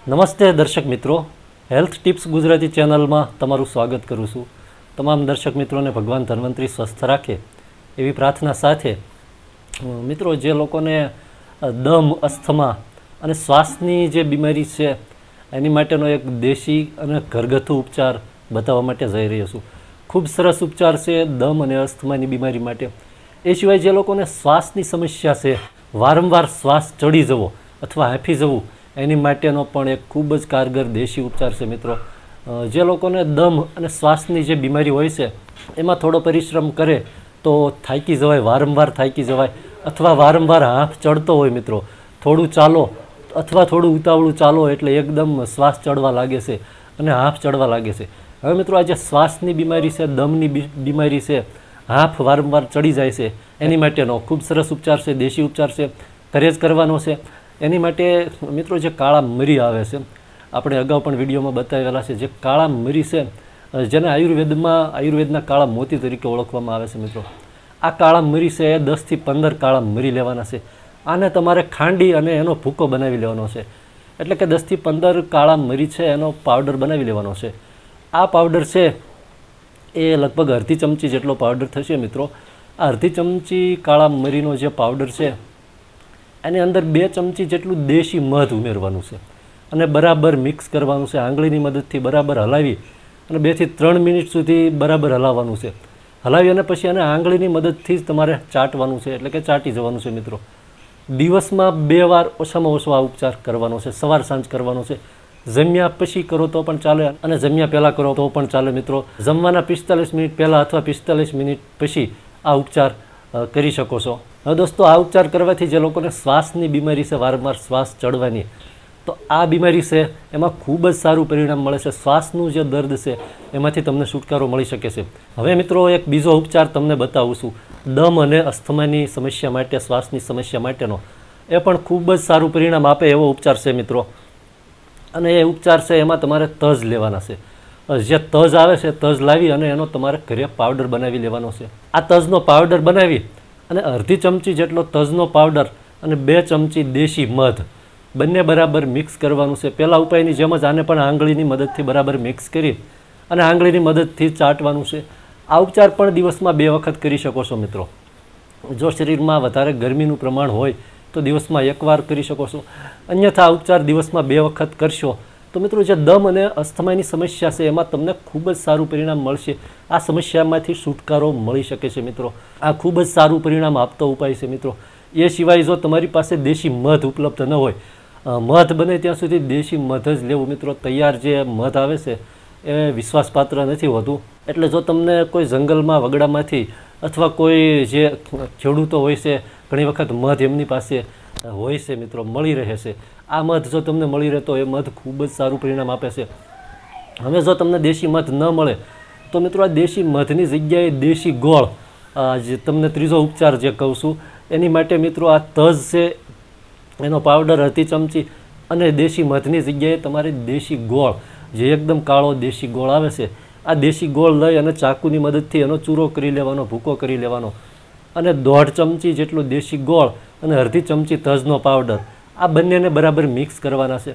નમસ્તે દર્શક મિત્રો, હેલ્થ ટિપ્સ ગુજરાતી ચેનલમાં તમારું સ્વાગત કરું છું। તમામ દર્શક મિત્રોને ભગવાન ધન્વંતરી સ્વસ્થ રાખે એવી પ્રાર્થના સાથે મિત્રો, જે લોકોને દમ, અસ્થમા અને શ્વાસની જે બીમારી છે એની માટેનો એક દેશી અને ઘરગથ્થુ ઉપચાર બતાવવા માટે જઈ રહ્યો છું। ખૂબ સરસ ઉપચાર છે દમ અને અસ્થમાની બીમારી માટે। એ સિવાય જે લોકોને શ્વાસની સમસ્યા છે, વારંવાર શ્વાસ ચડી જવો અથવા હાંફી જવું, એની માટેનો પણ એક ખૂબ જ કારગર દેશી ઉપચાર છે મિત્રો। જે લોકોને દમ અને શ્વાસની જે બીમારી હોય છે એમાં થોડો પરિશ્રમ કરે તો થાકી જવાય, વારંવાર થાકી જવાય, અથવા વારંવાર હાંફ ચડતો હોય મિત્રો, થોડું ચાલો અથવા થોડું ઉતાવળું ચાલો એટલે એકદમ શ્વાસ ચડવા લાગે છે અને હાંફ ચડવા લાગે છે। હવે મિત્રો, આ જે શ્વાસની બીમારી છે, દમની બીમારી છે, હાંફ વારંવાર ચડી જાય છે, એની માટેનો ખૂબ સરસ ઉપચાર છે, દેશી ઉપચાર છે, ઘરે જ કરવાનો છે। એની માટે મિત્રો, જે કાળા મરી આવે છે, આપણે અગાઉ પણ વિડીયોમાં બતાવેલા છે, જે કાળા મરી છે જેને આયુર્વેદના કાળા મોતી તરીકે ઓળખવામાં આવે છે મિત્રો। આ કાળા મરી છે એ 10 થી 15 કાળા મરી લેવાના છે। આને તમારે ખાંડી અને એનો ભૂકો બનાવી લેવાનો છે, એટલે કે 10 થી 15 કાળા મરી છે એનો પાવડર બનાવી લેવાનો છે। આ પાવડર છે એ લગભગ અડધી ચમચી જેટલો પાવડર થશે મિત્રો। આ અડધી ચમચી કાળા મરીનો જે પાવડર છે એની અંદર 2 ચમચી જેટલું દેશી મધ ઉમેરવાનું છે અને બરાબર મિક્સ કરવાનું છે। આંગળીની મદદથી બરાબર હલાવી અને 2 થી 3 મિનિટ સુધી બરાબર હલાવવાનું છે। હલાવી અને પછી એને આંગળીની મદદથી જ તમારે ચાટવાનું છે, એટલે કે ચાટી જવાનું છે મિત્રો। દિવસમાં 2 વાર ઓછામાં ઓછો આ ઉપચાર કરવાનો છે, સવાર સાંજ કરવાનો છે। જમ્યા પછી કરો તો પણ ચાલે અને જમ્યા પહેલાં કરો તો પણ ચાલે મિત્રો। જમવાના 45 મિનિટ પહેલાં અથવા 45 મિનિટ પછી આ ઉપચાર કરી શકો છો। હવે દોસ્તો, આ ઉપચાર કરવાથી જે લોકોને શ્વાસની બીમારી છે, વારંવાર શ્વાસ ચડવાની, તો આ બીમારી છે એમાં ખૂબ જ સારું પરિણામ મળે છે। શ્વાસનું જે દર્દ છે એમાંથી તમને છુટકારો મળી શકે છે। હવે મિત્રો, એક બીજો ઉપચાર તમને બતાવું છું દમ અને અસ્થમાની સમસ્યા માટે, શ્વાસની સમસ્યા માટેનો। એ પણ ખૂબ જ સારું પરિણામ આપે એવો ઉપચાર છે મિત્રો। અને એ ઉપચાર છે એમાં તમારે તજ લેવાના છે। જે તજ આવે છે, તજ લાવી અને એનો તમારે ઘરે પાવડર બનાવી લેવાનો છે। આ તજનો પાવડર બનાવી અને અડધી ચમચી જેટલો તજનો પાવડર અને 2 ચમચી દેશી મધ બંને બરાબર મિક્સ કરવાનું છે। પહેલા ઉપાયની જેમ જ આને પણ આંગળીની મદદથી બરાબર મિક્સ કરી અને આંગળીની મદદથી ચાટવાનું છે। આ ઉપચાર પણ દિવસમાં 2 વખત કરી શકો છો મિત્રો। જો શરીરમાં વધારે ગરમીનું પ્રમાણ હોય તો દિવસમાં 1 વાર કરી શકો છો, અન્યથા આ ઉપચાર દિવસમાં 2 વખત કરશો તો મિત્રો, જે દમ અને અસ્થમાની સમસ્યા છે એમાં તમને ખૂબ જ સારું પરિણામ મળશે। આ સમસ્યામાંથી છુટકારો મળી શકે છે મિત્રો। આ ખૂબ જ સારું પરિણામ આપતો ઉપાય છે મિત્રો। એ સિવાય જો તમારી પાસે દેશી મધ ઉપલબ્ધ ન હોય, મધ બને ત્યાં સુધી દેશી મધ જ લેવું મિત્રો। તૈયાર જે મધ આવે છે એ વિશ્વાસપાત્ર નથી હોતું, એટલે જો તમને કોઈ જંગલમાં, વગડામાંથી અથવા કોઈ જે ખેડૂતો હોય છે, ઘણી વખત મધ એમની પાસે હોય છે મિત્રો, મળી રહે છે। આ મધ જો તમને મળી રહે તો એ મધ ખૂબ જ સારું પરિણામ આપે છે। હવે જો તમને દેશી મધ ન મળે તો મિત્રો, આ દેશી મધની જગ્યાએ દેશી ગોળ, જે તમને ત્રીજો ઉપચાર જે કહું છું, એની માટે મિત્રો આ તજ છે એનો પાવડર અડધી ચમચી અને દેશી મધની જગ્યાએ તમારે દેશી ગોળ, જે એકદમ કાળો દેશી ગોળ આવે છે, આ દેશી ગોળ લઈ અને ચાકુની મદદથી એનો ચૂરો કરી લેવાનો, ભૂકો કરી લેવાનો અને 1.5 ચમચી જેટલો દેશી ગોળ અને અડધી ચમચી તજનો પાવડર, આ બંનેને બરાબર મિક્સ કરવાના છે।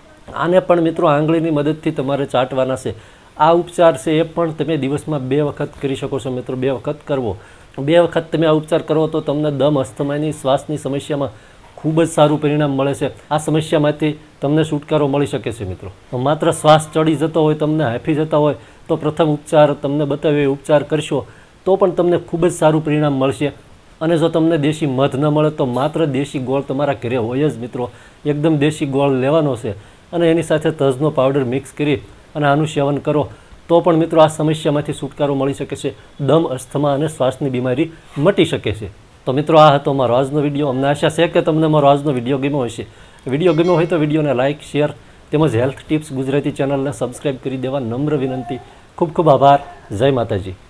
આને પણ મિત્રો આંગળીની મદદથી તમારે ચાટવાના છે। આ ઉપચાર છે એ પણ તમે દિવસમાં 2 વખત કરી શકો છો મિત્રો। 2 વખત કરવો, 2 વખત તમે આ ઉપચાર કરો તો તમને દમ, અસ્થમાની, શ્વાસની સમસ્યામાં ખૂબ જ સારું પરિણામ મળે છે। આ સમસ્યામાંથી તમને છુટકારો મળી શકે છે મિત્રો। માત્ર શ્વાસ ચડી જતો હોય, તમને હાંફી જતા હોય તો પ્રથમ ઉપચાર તમને બતાવ્યો એ ઉપચાર કરશો તો પણ તમને ખૂબ જ સારું પરિણામ મળશે। અને જો તમને દેશી મધ ન મળે તો માત્ર દેશી ગોળ તમારા ઘરે હોય જ મિત્રો, એકદમ દેશી ગોળ લેવાનો છે અને એની સાથે તજનો પાવડર મિક્સ કરી અને આનું સેવન કરો તો પણ મિત્રો આ સમસ્યામાંથી છુટકારો મળી શકે છે। દમ, અસ્થમા અને શ્વાસની બીમારી મટી શકે છે। તો મિત્રો, આ હતો મારો આજનો વિડીયો। અમને આશા છે કે તમને મારો આજનો વિડીયો ગમ્યો હશે। વિડીયો ગમ્યો હોય તો વિડીયોને લાઇક, શેર તેમજ હેલ્થ ટિપ્સ ગુજરાતી ચેનલને સબસ્ક્રાઈબ કરી દેવા નમ્ર વિનંતી। ખૂબ ખૂબ આભાર। જય માતાજી।